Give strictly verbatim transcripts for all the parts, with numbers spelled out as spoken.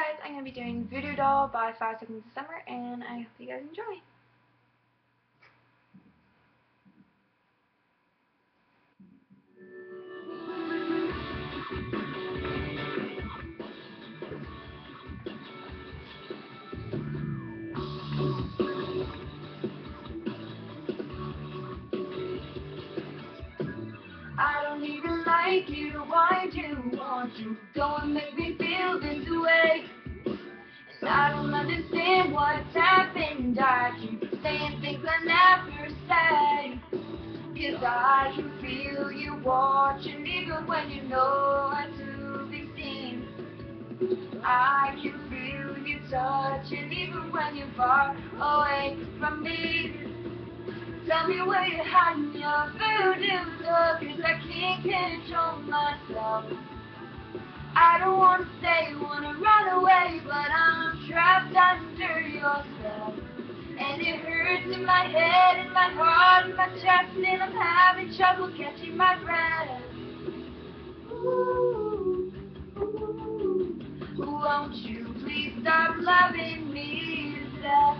guys, I'm going to be doing Voodoo Doll by Five Seconds of Summer, and I hope you guys enjoy. I don't even like you, why do you want to go and make me feel this way? And I don't understand what's happened, I keep saying things I never say. Cause I can feel you watching even when you know what to be seen. I can feel you touching even when you're far away from me. Tell me where you're hiding your voodoo doll, cause I can't control myself. I don't wanna stay, wanna run away, but I'm trapped under your spell. And it hurts in my head, in my heart, in my chest, and I'm having trouble catching my breath. Ooh, ooh, won't you please stop loving me to death?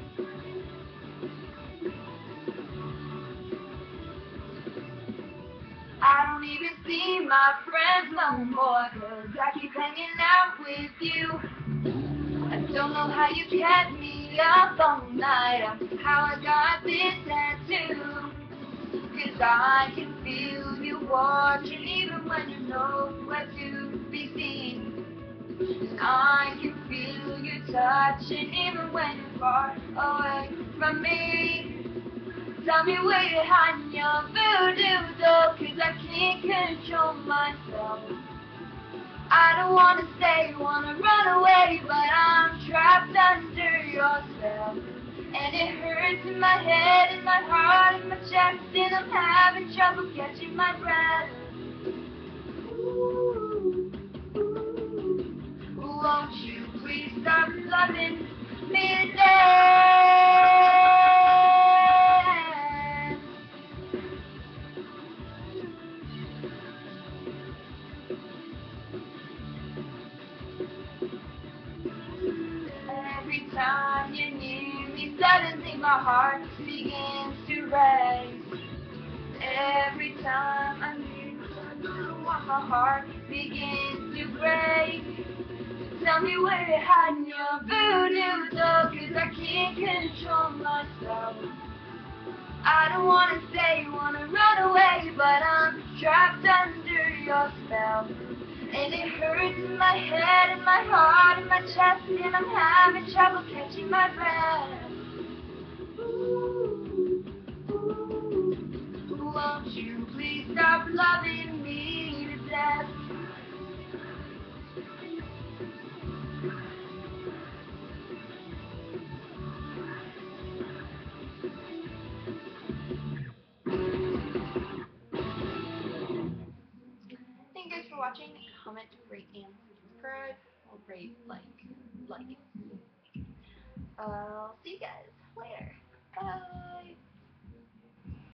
I don't even see my friends no more, cause I keep hanging out with you. I don't know how you kept me up all night, or how I got this tattoo. Cause I can feel you watching even when you know where to be seen. And I can feel you touching even when you're far away from me. Tell me where you're hiding your voodoo doll, cause I can't control myself. I don't wanna stay, wanna run away, but I'm trapped under your spell. And it hurts in my head, in my heart, in my chest, and I'm having trouble catching my breath. Ooh, ooh, won't you please stop loving me to death? Every time you're near me, suddenly my heart begins to race. Every time I'm near you, suddenly my heart begins to break. Tell me where you're hiding your voodoo doll, cause I can't control myself. I don't wanna stay, wanna run away, but I'm trapped under your spell. And it hurts in my head, in my heart, in my chest, and I'm having trouble catching my breath. Ooh, ooh, won't you please stop loving me to death? Thank you guys for watching. Comment, rate, and subscribe. Or rate, like, like. Uh, I'll see you guys later. Bye.